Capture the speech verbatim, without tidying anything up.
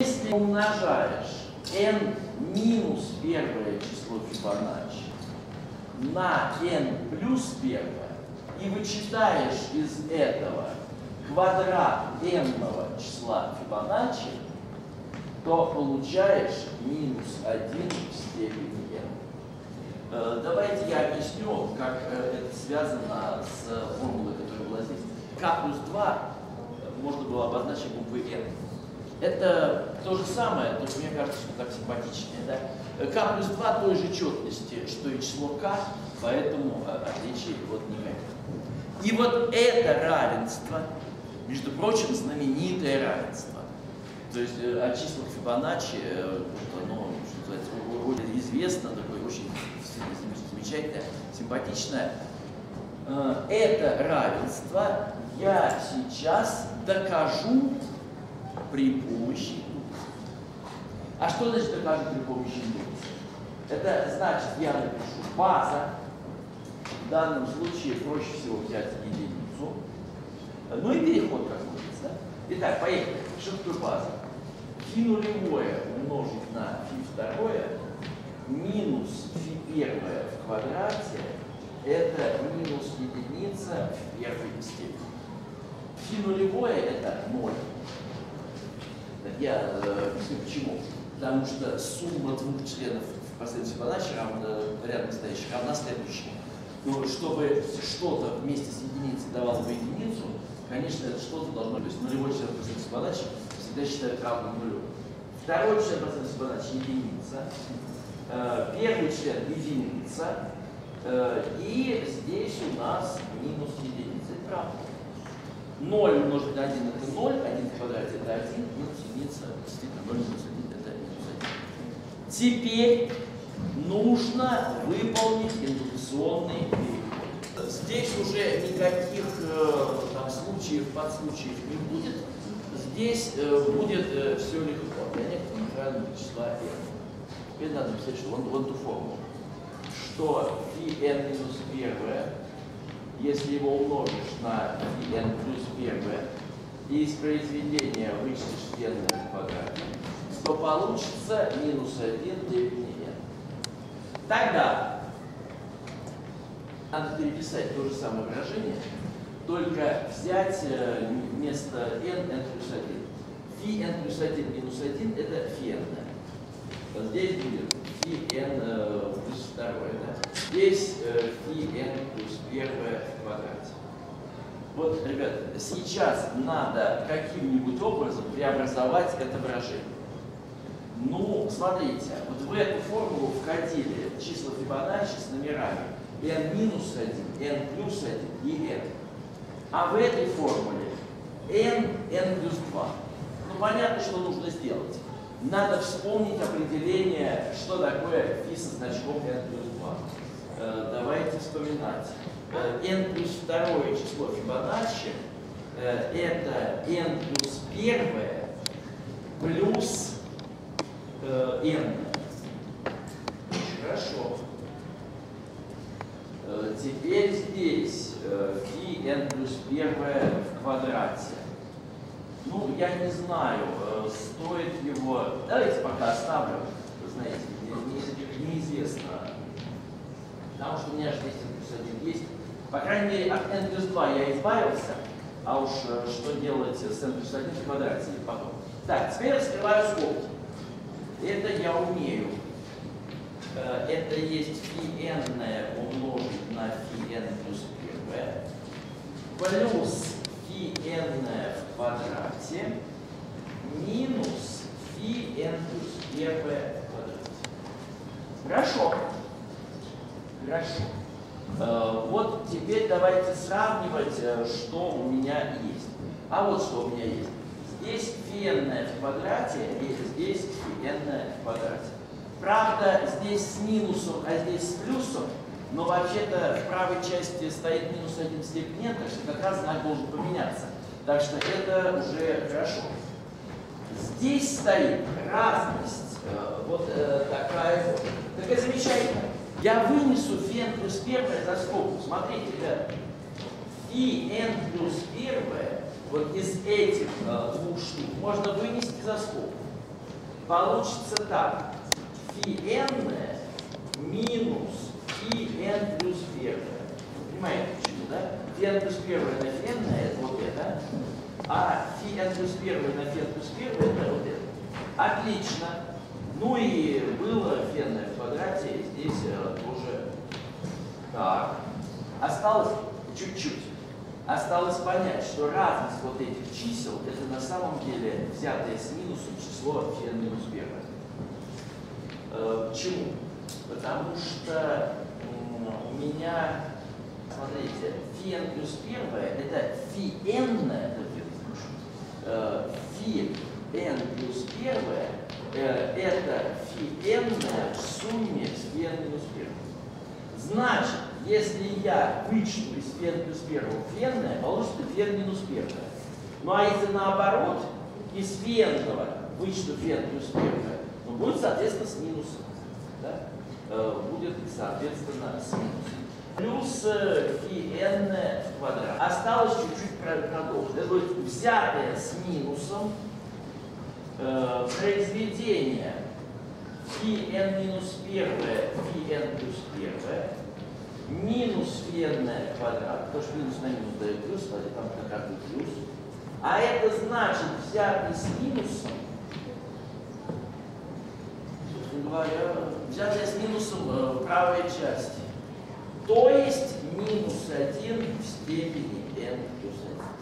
Если умножаешь n минус первое число Фибоначчи на n плюс первое и вычитаешь из этого квадрат n-ного числа Фибоначчи, то получаешь минус один в степени n. Давайте я объясню, как это связано с формулой, которая была здесь. k плюс два можно было обозначить буквой n. Это то же самое, только мне кажется, что так симпатичнее. Да? k плюс два той же четности, что и число k, поэтому отличий вот никаких. И вот это равенство, между прочим, знаменитое равенство. То есть о числах Фибоначчи, оно, что называется, известно, такое очень замечательное, симпатичное. Это равенство я сейчас докажу при помощи индукции. А что значит докажу при помощи индукции? Это значит, я напишу база. В данном случае проще всего взять единицу. Ну и переход какой-то. Да? Итак, поехали. Что такое база? Фи нулевое умножить на фи второе минус фи первое в квадрате — это минус единица в первой степени. Фи нулевое — это ноль. Я объясню почему. Потому что сумма двух членов в последовательности Фибоначчи равна, рядом стоящих равна следующему. Но чтобы что-то вместе с единицей давало бы единицу, конечно, это что-то должно быть. То есть нулевой член последовательности Фибоначчи всегда считают равным нулю. Второй член последовательности Фибоначчи — единица. Первый член — единица. И здесь у нас минус единица. Это правда. ноль умножить на один — это ноль, один в квадрате — это один, минус единица, действительно, ноль минус один — это минус один. Теперь нужно выполнить индукционный переход. Здесь уже никаких там случаев, подслучаев не будет. Здесь будет все легко для некоторого натурального числа n. Теперь надо написать, что вон, вон ту формулу, что фи n минус первое, если его умножишь на фи n плюс первое и из произведения вычтешь n в квадрате, то получится минус один в степени n. Тогда надо переписать то же самое выражение, только взять вместо n n плюс один. Фи n плюс один минус один — это фи n. Здесь будет фи n плюс второе. Да? Здесь фи n плюс первое в квадрате. Вот, ребята, сейчас надо каким-нибудь образом преобразовать это выражение. Ну, смотрите, вот в эту формулу входили числа Фибоначчи с номерами n минус один, n плюс один и n. А в этой формуле n, n плюс два. Ну, понятно, что нужно сделать. Надо вспомнить определение, что такое фи со значком n плюс два. Э, давайте вспоминать. Э, n плюс второе число Фибоначчи э, это n плюс первое плюс э, n. Хорошо. Э, теперь здесь э, фи n плюс первое в квадрате. Ну, я не знаю, стоит его... Давайте пока оставлю. Вы знаете, не, не, неизвестно. Потому что у меня же здесь n плюс один есть. По крайней мере, от n плюс два я избавился. А уж что делать с n плюс один в квадрате или потом. Так, теперь раскрываю скобки. Это я умею. Это есть фи n умножить на фи n плюс первое. Плюс фи n в квадрате минус фи n плюс первое в квадрате. Хорошо. Хорошо. Э, вот теперь давайте сравнивать, что у меня есть. А вот что у меня есть. Здесь фи n в квадрате и здесь фи n в квадрате. Правда, здесь с минусом, а здесь с плюсом. Но вообще-то в правой части стоит минус один в степени n, так что как раз знак должен поменяться. Так что это уже хорошо. Здесь стоит разность, э, вот э, такая вот. Так это замечательно. Я вынесу фи n плюс первое за скобку. Смотрите, ребята. Фи n плюс первое, вот из этих э, двух штук можно вынести за скобку. получится так. Фи n минус фи n плюс первое. Вы понимаете почему, да? Фи n плюс первое на фи n это вот это. А фи n плюс первое на фи n плюс первое это вот это. Отлично. Ну и было фи n в квадрате, и здесь э, тоже так. Осталось чуть-чуть. Осталось понять, что разность вот этих чисел это на самом деле взятое с минусом число фи n минус первое. Э, почему? Потому что у меня, смотрите, фи n плюс первое это фи n, э, фи n плюс первое э, это фи n в сумме с фи n минус первым. Значит, если я вычту из фи n плюс первого фи n, получится фи n минус первое. Ну а если наоборот, из фи n вычту фи n плюс первое, ну, будет, соответственно, с минусом. Да? Э, будет, соответственно, с минусом. Плюс э, фи n в квадрат. Осталось чуть-чуть продолжить. Это будет взятое с минусом э, произведение фи n минус первое, фи n плюс первое, минус фи n квадрат, потому что минус на минус дает плюс, смотрите, там как раз плюс. А это значит взятый с минусом, собственно говоря, взятый с минусом э, в правой части. То есть минус один в степени n плюс один.